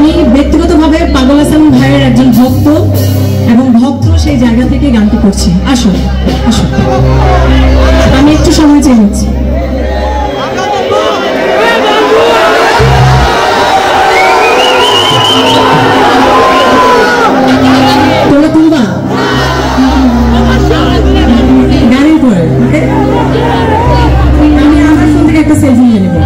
আমি ব্যক্তিগতভাবে পাগল হাসান ভাইয়ের একজন ভক্ত এবং ভক্ত সেই জায়গা থেকে গানটি করছি। আসো আসো, আমি একটু সময় চেয়ে নিচ্ছি। তোমরা তুলবা গানের পরে আমি আমার ফোন থেকে একটা সেলফি নিয়ে নেব।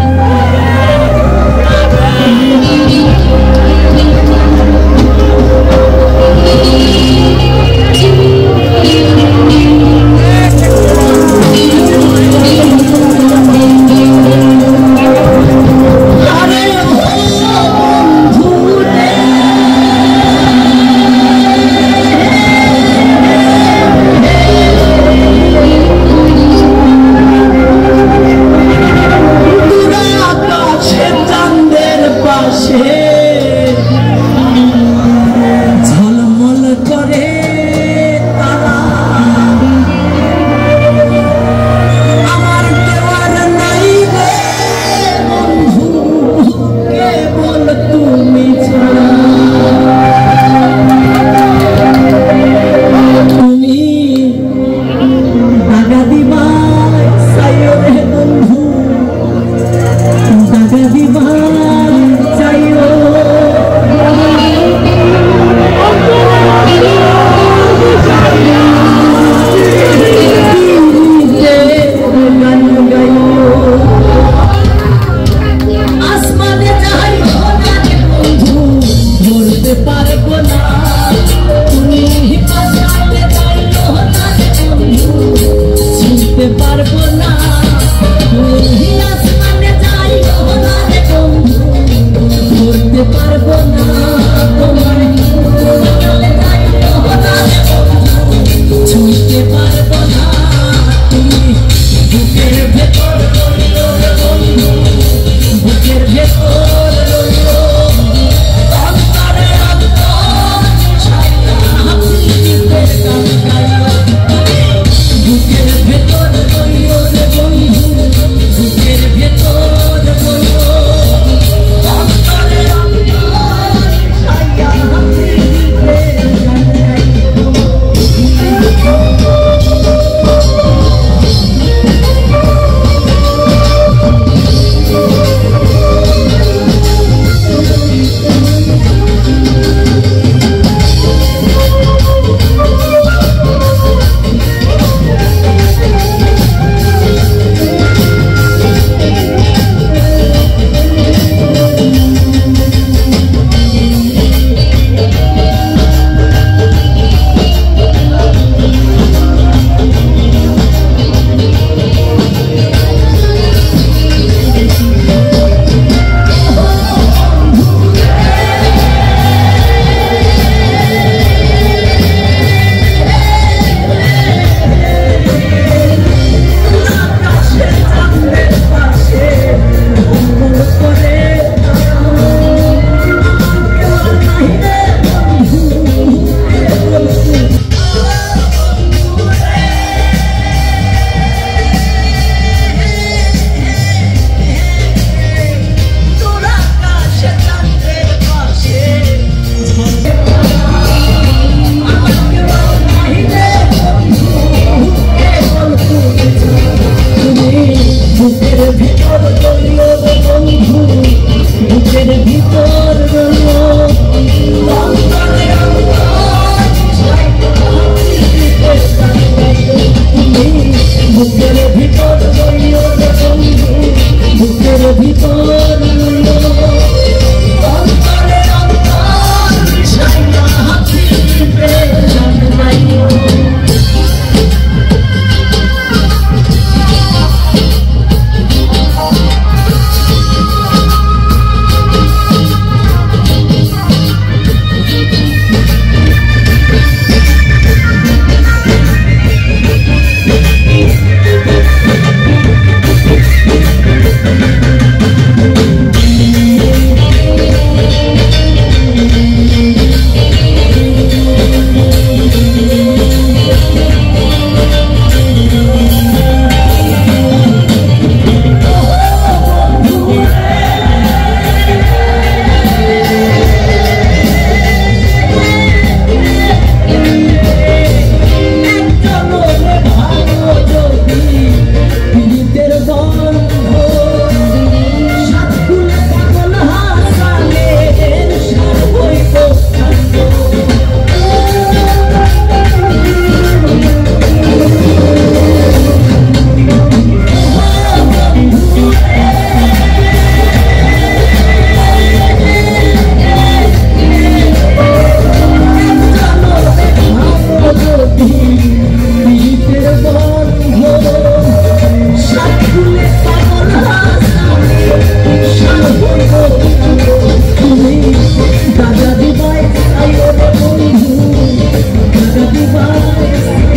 দাদা দিবাই আইও রে বন্ধু দাদা দিবাই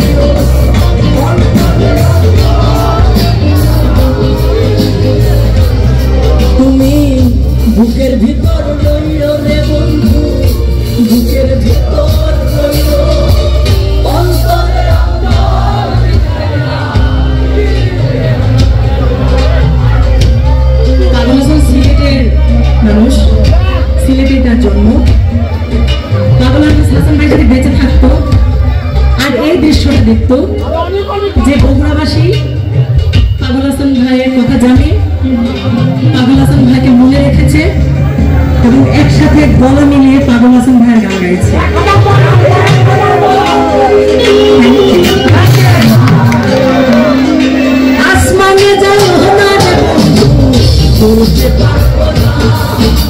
তুমি বুকের ভিতর রইও রে বন্ধু বুকের ভিতর রইও অন্তরে পাগল হাসান সিলেটের মানুষ, সিলেটে তার জন্ম। পাগল হাসান ভাই যদি বেঁচে থাকতো আর এই দৃশ্যটা দেখতো যে বগুড়াবাসী পাগল হাসান ভাইয়ের কথা জানে, পাগল হাসান ভাইকে মনে রেখেছে এবং একসাথে গলা মিলিয়ে পাগল হাসান ভাইয়ের গান গাইছে। আসমানে যাও না রে বন্ধু বলতে পারবো না